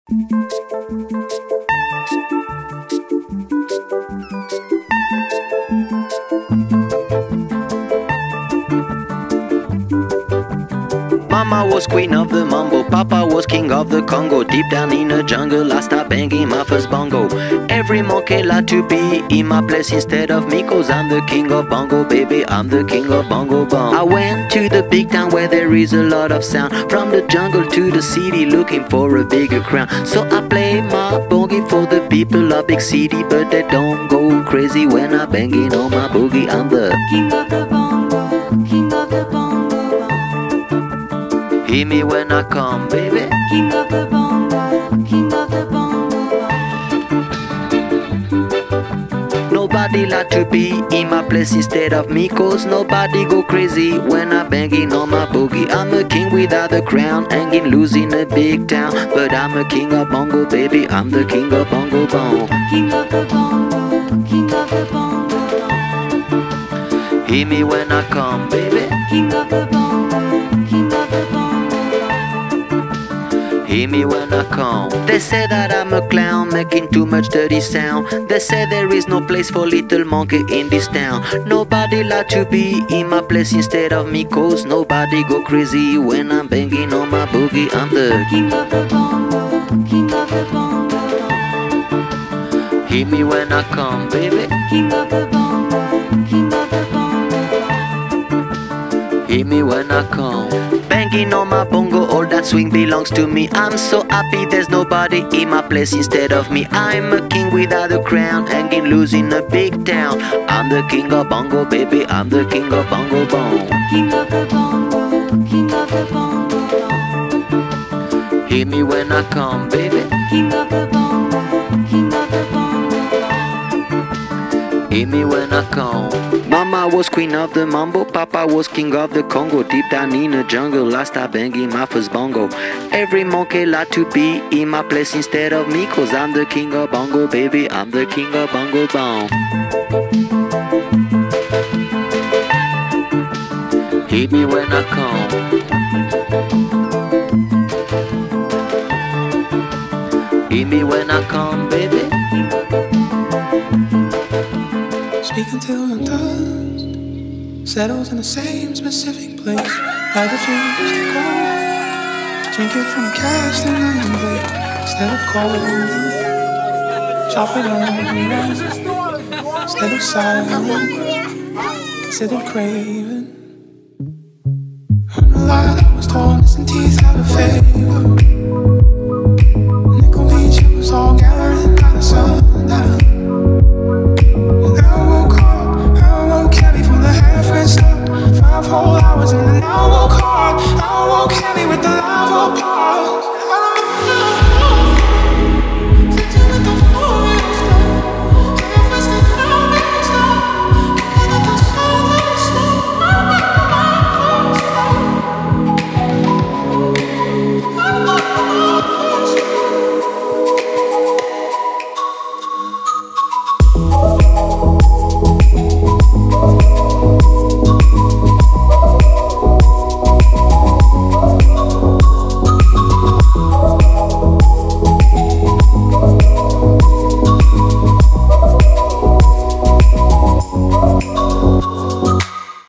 Mama was queen of the mambo, Papa was king of the Congo. Deep down in the jungle I start banging my first bongo. Every monkey like to be in my place instead of me, 'cause I'm the king of bongo, baby, I'm the king of bongo bong. I went to the big town where there is a lot of sound, from the jungle to the city looking for a bigger crown. So I play my boogie for the people of big city, but they don't go crazy when I'm banging on my boogie. I'm the king of the bongo, king of the bongo. Hear me when I come, baby. King of the bongo, king of the bongo. Nobody like to be in my place instead of me, 'cause nobody go crazy when I'm banging on my boogie. I'm a king without a crown, hanging loose in a big town, but I'm a king of bongo, baby, I'm the king of bongo bong. King of the bongo, king of the bongo. Hear me when I come, baby. King of the bongo, king of the bongo. Hear me when I come. They say that I'm a clown, making too much dirty sound. They say there is no place for little monkey in this town. Nobody like to be in my place instead of me, 'cause nobody go crazy when I'm banging on my boogie. I'm the king of the bongo, king of the bongo. Hear me when I come, baby. King of the bongo, king of the bongo. Hear me when I come. Banging on my bongo, all that swing belongs to me. I'm so happy there's nobody in my place instead of me. I'm a king without a crown, hanging loose in a big town. I'm the king of bongo, baby, I'm the king of bongo bong. King of the bongo, king of the bongo. Hear me when I come, baby. King of the bongo, king of the bongo. Hear me when I come. Mama was queen of the mambo, Papa was king of the Congo. Deep down in the jungle I start banging my first bongo. Every monkey like to be in my place instead of me, 'cause I'm the king of bongo, baby, I'm the king of bongo bong. Hear me when I come. Hear me when I come, baby. Speak until the dust settles in the same specific place. Light the fuse to go. Drink it from a cast and iron blade instead of cold. Chop it up instead of silent. Consider craving. I'm a lie that was torn, missing teeth have a favor. Nickel each, it was all gathering by the sundown. Stop 5 whole hours and then I woke hard. I woke heavy with the lava part.